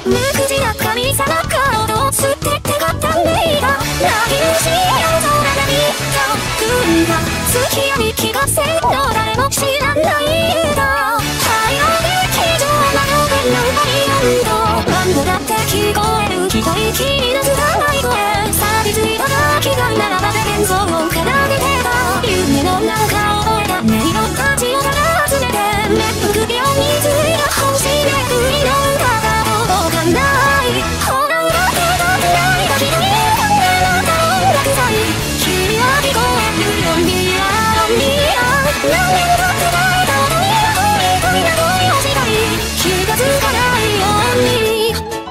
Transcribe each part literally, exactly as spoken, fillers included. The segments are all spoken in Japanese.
無口な神様顔を捨ててかったねが泣き虫や空が見た君が月夜に気がせんの誰も知らない歌早劇場窓辺のバリアンドバンドだって聞こえる機械気になつかない声錆びついた楽器が並ばで現像を奏でてた夢の中覚えた音色たちをた集めて熱風病についた星めくりの歌が届かないほらが手がないだけど夢の中音楽祭君は聞こえるよミアミア何年だって泣いた音に声恋な恋をしたい気がつかないように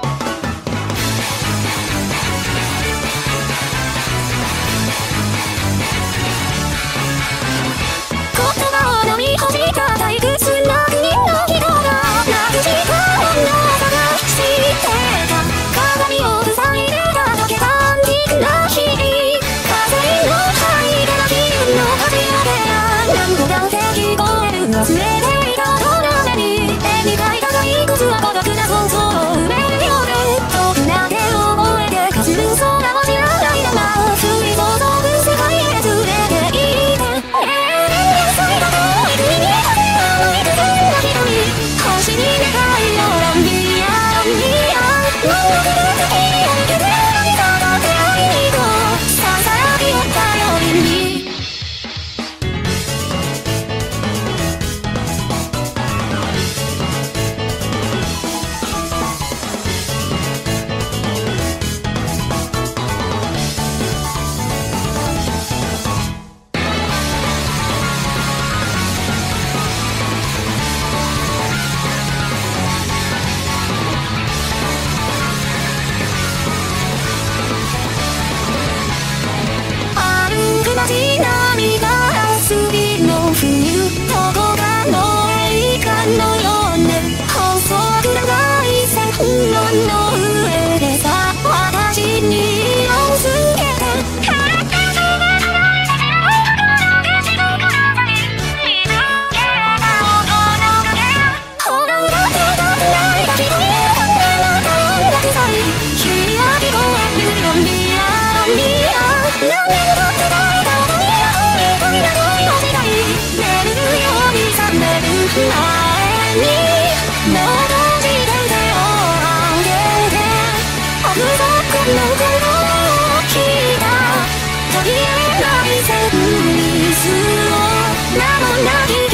言葉を飲み干した退屈な国の人が泣く時間の探してた鏡を塞いでた溶けたアンティークな日々風の吐いてた気分の風よけや何度だって聞こえる忘れていた隣に絵に描いた骸骨は孤独な想像を埋めるようで遠くなって覚えてかする空を知らないまま降り注ぐ世界へ連れて行って星に願いをランビアランビア何億の時に降りて涙が出会いにとささやきを頼りに街並みが遊びの冬どこかの映画のような細く長い線路の上でさ私に色づけてほらだってだってないだけど夢の中音楽祭君は聞こえるよミアミア何年だってだ寝るように覚める前にもう閉じて手を上げて奥底の声を聞いた途切れない旋律を名もなき